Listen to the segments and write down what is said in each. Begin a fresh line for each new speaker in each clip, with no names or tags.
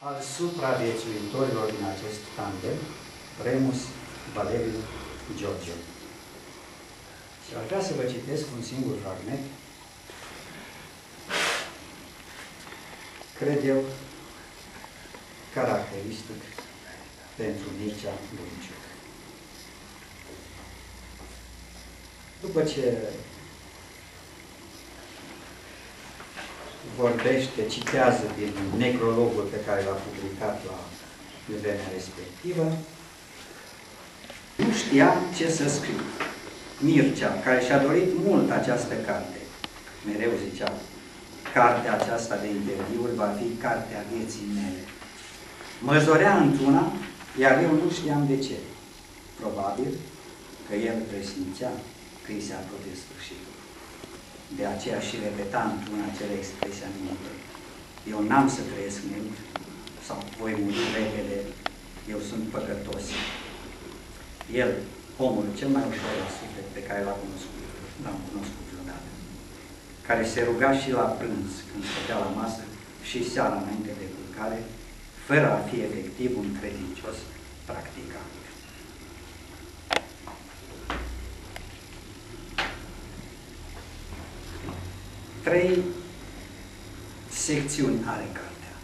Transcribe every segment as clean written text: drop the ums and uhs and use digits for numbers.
al supraviețuitorilor din acest tandem, Remus Valeriu George. Și aș vrea să vă citesc un singur fragment, cred eu, caracteristic pentru Mircea Buiciuc. După ce vorbește, citează din necrologul pe care l-a publicat la vremea respectivă, nu știa ce să scriu. Mircea, care și-a dorit mult această carte, mereu zicea, cartea aceasta de interviuri va fi cartea vieții mele. Mă zorea într-una, iar eu nu știam de ce. Probabil că el presimțea că îi se apropie sfârșitul. De aceea și repeta într-una acele expresii anumite. Eu n-am să trăiesc mult, sau voi muri repede, eu sunt păcătos. El, omul cel mai ușor la suflet pe care l-am cunoscut vreodată, care se ruga și la prânz când stătea la masă și seara înainte de culcare, fără a fi efectiv un credincios practicant. Trei secțiuni are cartea.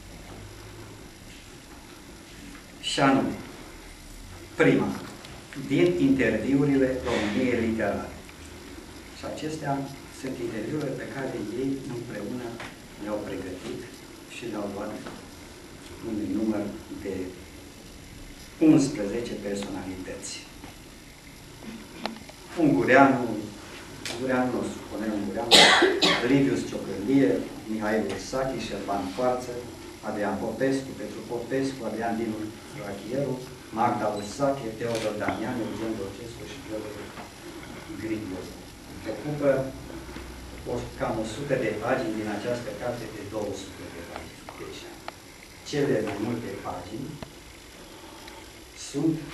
Și anume, prima, din interviurile României literare. Și acestea sunt interviurile pe care ei împreună le-au pregătit și le-au luat un număr de 11 personalități. Ungureanu nostru, Cornel Ungureanu, Livius Ciocârlie, Mihai Ursachi, Șerban Coarță, Adrian Popescu, Petru Popescu, Adrian Dinu Rachieru, Magda Ursache, Teodor Damian, Eugen Docescu și Gheorghe Grigol. Ocupă cam 100 de pagini din această carte de 200 de pagini. Deci, cele mai multe pagini sunt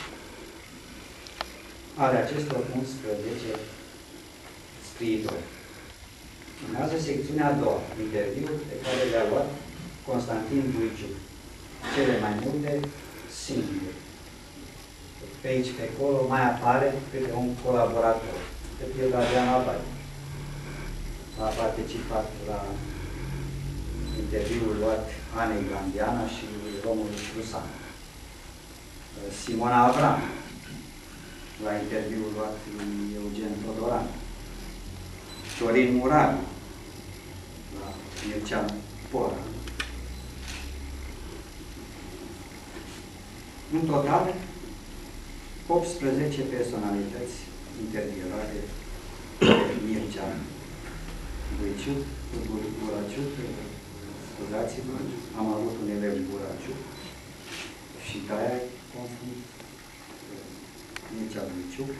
ale acestor 11 scriitori. Urmează secțiunea a doua, interviuri pe care le-a luat Constantin Buiciuc. Cele mai multe singur. Pe aici, pe acolo, mai apare câte un colaborator. De pildă Adrian Abai a participat la interviul luat Anei Glandiana și Romulus Rusan. Simona Avram la interviul luat Eugen Todoran. Florin Muran la Mircea Pora. În total, 18 personalități intervievate de Mircea Buiciuc, Buraciuc, scuzați-mă, am avut un elev Buraciuc și de-aia confund Mircea Buiciuc,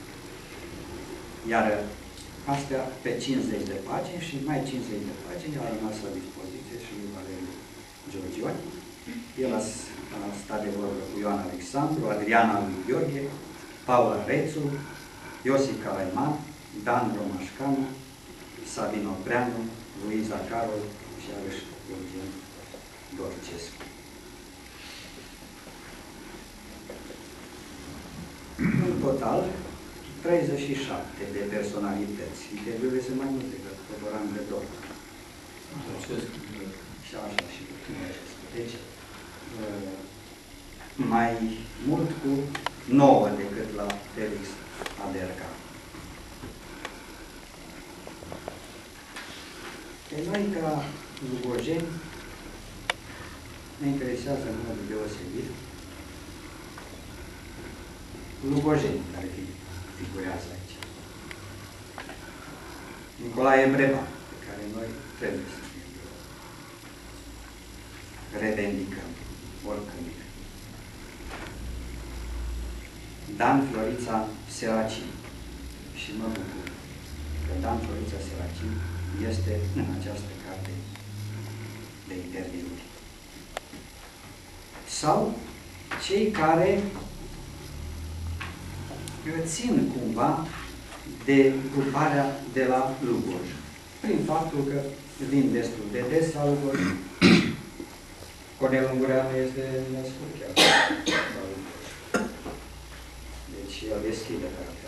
iar astea pe 50 de pagini și mai 50 de pagini a rămas la dispoziție și lui Valeriu Georgioni. El a stat de vorbă cu Ioan Alexandru, Adriana lui Gheorghe, Paula Rețu, Iosif Calaiman, Dan Romașcanu, Sabin Opreanu, Luiza Carol și iarăși Eugen Dorcescu. În total, 37 de personalități. Interviurile sunt mai multe, că Todoran de Dor. Și așa și deci, mai mult cu 9 decât la Felix Aderca. Pe noi, ca lugojeni, ne interesează în mod deosebit lugojenii care figurează aici. Nicolae Breba, pe care noi trebuie să revendicăm oricând. Dan Florița Seracin. Și mă bucur că Dan Florița Seracin este în această carte de interviuri. Sau cei care țin cumva de gruparea de la Lugoj. Prin faptul că vin destul de des la Lugoj, Cornel Ungureanu este născut chiar. Deci el deschide cartea.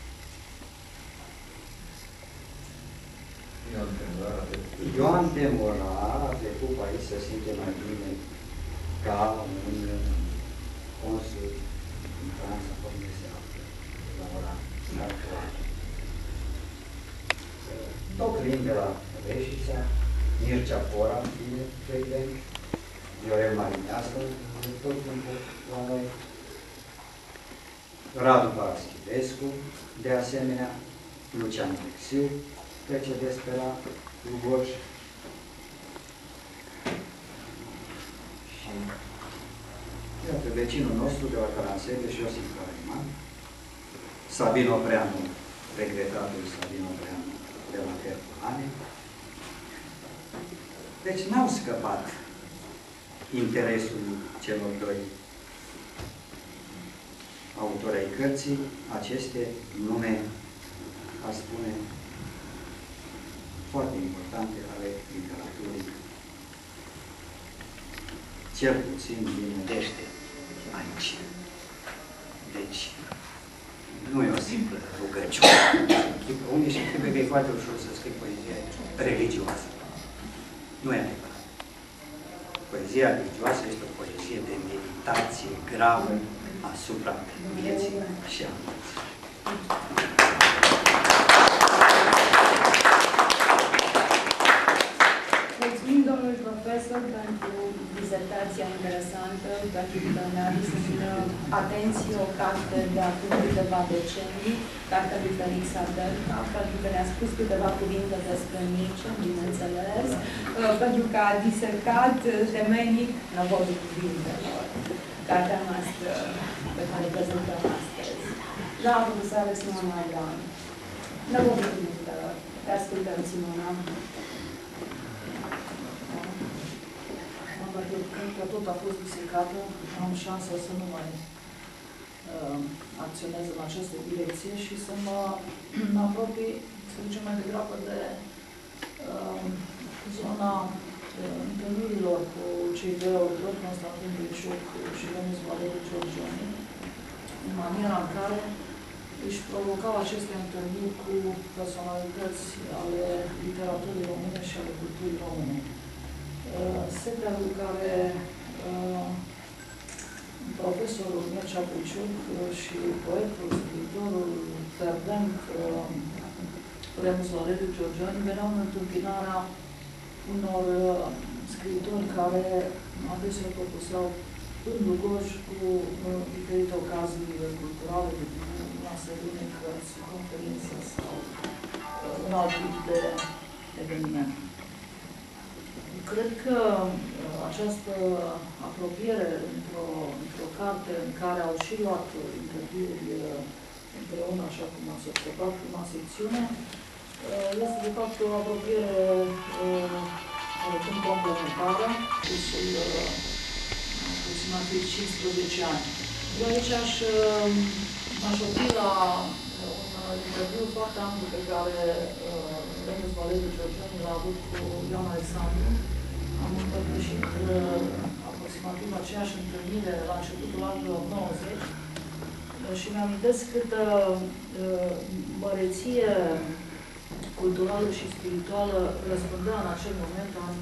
Ioan Temora a trecut pe aici să simte mai bine ca un consul în Franța, cum se află la ora actuală. Toclin de la Reșița, Mircea Pora, fie frecvent, Viorel Marinească, tot timpul la noi, Radu Paraschivescu, de asemenea, Lucian Alexiu, trece despre la Lugoj. Și iată, vecinul nostru de la Caransebe și Iosif Cariman, Sabin Opreanu, regretatul Sabin Opreanu de la Herculane. Deci n-au scăpat interesul celor doi autori ai cărții, aceste nume, aș spune, foarte importante ale literaturii, cel puțin din Dește aici. Deci, nu e o simplă rugăciune. Unii și trebuie că e foarte ușor să scrii poezie religioasă. Nu e adevărat. Poezia religioasă este o poezie de meditație gravă asupra vieții și a vieții.
Mulțumim domnului profesor pentru dizertația interesantă, pentru că ne-a adus în atenție o carte de acum câteva decenii, cartea lui Felix Adelca, pentru că ne-a spus câteva cuvinte despre Mircea, bineînțeles, pentru că a disertat temeinic năvodul cuvintelor, cartea noastră pe care o prezentăm astăzi. La profesoară Simona Abraham, năvodul cuvintelor. Te ascultăm, Simona.
Când că tot a fost disecată, am șansa să nu mai acționez în această direcție și să mă apropii, să zicem, mai degrabă de zona întâlnirilor cu cei doi autori, Constantin Briciuc și Denis Valeriu Georgioni, în maniera în care își provocau aceste întâlniri cu personalități ale literaturii române și ale culturii române. Setea lui care profesorul Mircea Briciuc și poetul, scriitorul perdent Denis Valeriu Georgioni veneau în întâmpinarea unor scriitori care adesea păpuseau în Lugoj cu diferite ocazii culturale, lansări, cărți, conferințe sau un alt tip de eveniment. Cred că această apropiere într-o carte în care au și luat interviuri împreună, așa cum ați observat, prima secțiune, este de fapt o apropiere oarecum complementară, cursul aproximativ 15 ani. Eu aici m-aș opri la un interviu foarte amplu pe care Denis Valeriu Georgioni l-a avut cu Ioan Alexandru. Am împărtășit aproximativ aceeași întâlnire la începutul anilor 90 și mi-amintesc câtă măreție culturală și spirituală răspândea în acel moment, în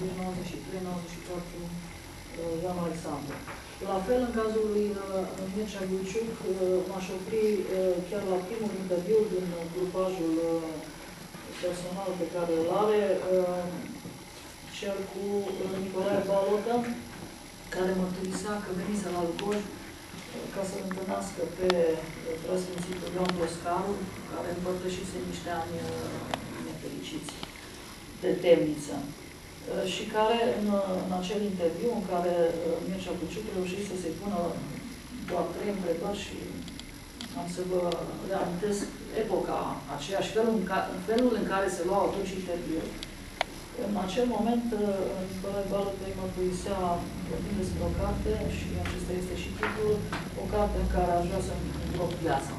93-94, Ioan Alexandru. La fel, în cazul lui Mircea Briciuc, m-aș opri chiar la primul interviu din grupajul personal pe care îl are, cel cu Nicolae Balotă, care mărturisea că venise la Lugoj ca să-l întâlnească pe preasfințitul Ioan Toscaru, care împărtășise niște ani nefericiți de temniță. Și care, în acel interviu, în care Mircea Briciuc reușit să se pună doar 3 întrebări și am să vă reamintesc epoca aceea și felul în care se luau atunci interviuri. În acel moment, Nicolae Balotă îi mărturisea, vorbind despre o carte, și acesta este și titlul, o carte în care aș vrea să-mi întrop viața.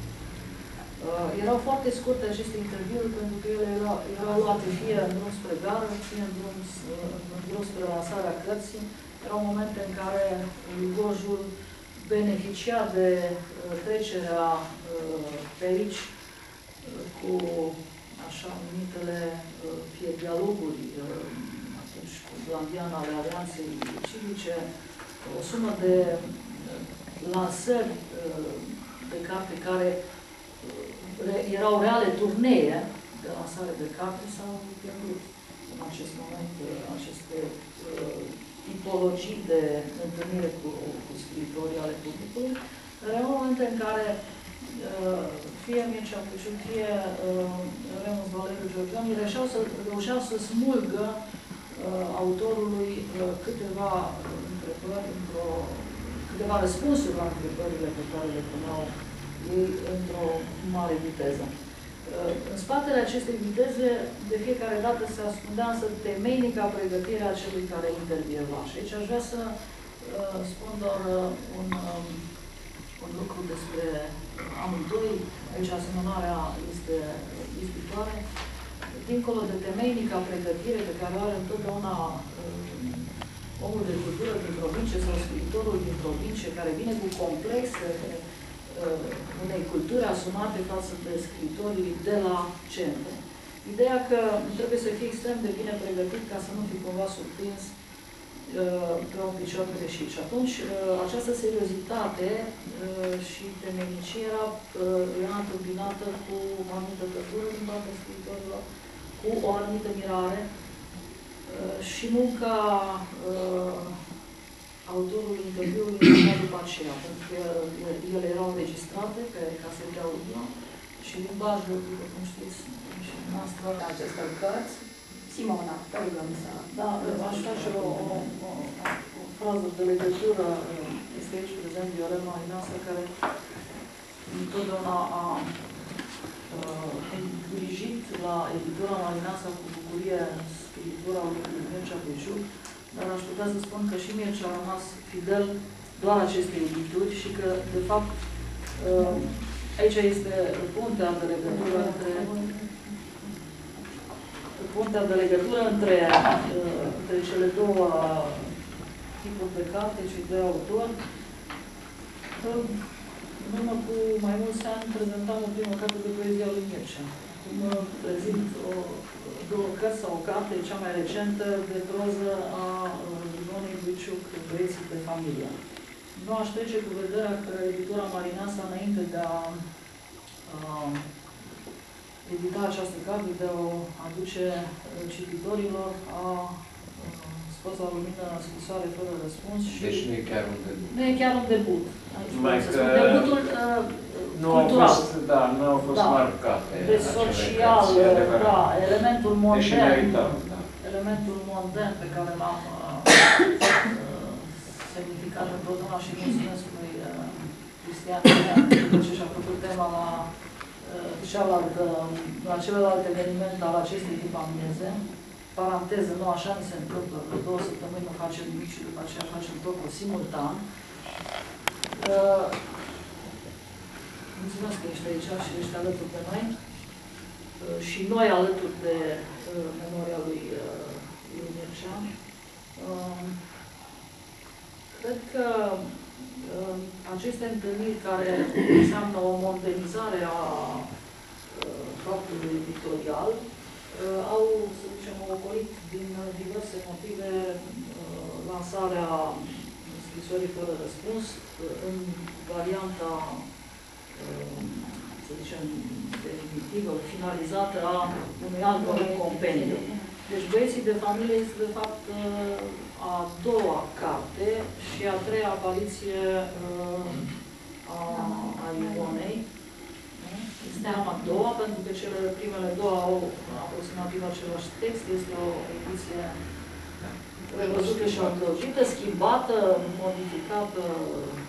Erau foarte scurte aceste interviuri, pentru că ele erau luate fie în drum spre gară, fie în drum spre lansarea cărții, erau momente în care Lugojul beneficia de trecerea pe aici cu așa numitele fie dialoguri atunci cu Blandian ale Alianței Civice, o sumă de lansări de carte care erau reale turnee de lansare de carte s-au pierdut în acest moment aceste tipologii de întâlnire cu scriitorii ale publicului, dar erau momente în care fie Mircea Puciu, fie Remus Valeriu Georgiani reușeau să smulgă autorului câteva întrebări, câteva răspunsuri la întrebările pe care le puneau ei într-o mare viteză. În spatele acestei viteze, de fiecare dată se ascundea însă temeinica pregătire a celui care intervieva. Și aici aș vrea să spun doar un lucru despre amândoi. Aici asemănarea este ispitoare. Dincolo de temeinica pregătire pe care o are întotdeauna omul de cultură din provincie sau scriitorul din provincie, care vine cu complexe unei culturi asumate față de scriitorii de la centru. Ideea că trebuie să fii extrem de bine pregătit ca să nu fii cumva surprins pe un picior greșit. Și atunci această seriozitate și temenicie era întâmpinată cu o anumită tăcură din partea scriitorilor, cu o anumită mirare și munca autorului interviului era după aceea, pentru că ele erau înregistrate pe casete audio și limbajul, după cum știți, și noastră
aceste cărți. Simona, te rugăm să...
Da, aș face o frază de legătură. Este aici prezent Viorel Marinasă, care întotdeauna a îngrijit la editura Marinasă cu bucurie scriitura lui Mircea Puciu, dar aș putea să spun că și Mircea a rămas fidel doar acestei edituri și că, de fapt, aici este puntea de legătură între cele două tipuri de carte și de autor. În urmă cu mai mulți ani prezentam o primă carte de poezie a lui Mircea. Acum prezint două cărți sau o carte, cea mai recentă, de proză a Ionei Buiciuc, Băieții de familie. Nu aș trece cu vederea că editura Marinasa, înainte de a edita această carte, de a o aduce cititorilor, a scos la lumină scrisoare fără răspuns și...
Deci nu e chiar un debut.
Nu e chiar un debut.
Numai că
debutul
nu
cultural.
Nu au fost marcate.
Deci social, da, elementul modern, elementul modern pe care l-am semnificat întotdeauna și mulțumesc lui Cristian după ce și-a făcut tema la celălalt eveniment al acestei după amieze. Paranteză, nu așa mi se întâmplă, de 2 săptămâni nu facem nimic și după aceea facem totul simultan. Mulțumesc că ești aici și ești alături de noi și noi alături de memoria lui Mircea. Cred că aceste întâlniri care înseamnă o modernizare a faptului editorial au, să zicem, ocolit din diverse motive lansarea scrisorii fără răspuns în varianta, să zicem, definitivă, finalizată a unui alt compendiu. Deci Băieții de familie este, de fapt, a doua carte și a treia apariție a Ionei. Este a doua, pentru că cele primele două au aproximativ același text. Este o ediție prevăzută și adăugită, schimbată, modificată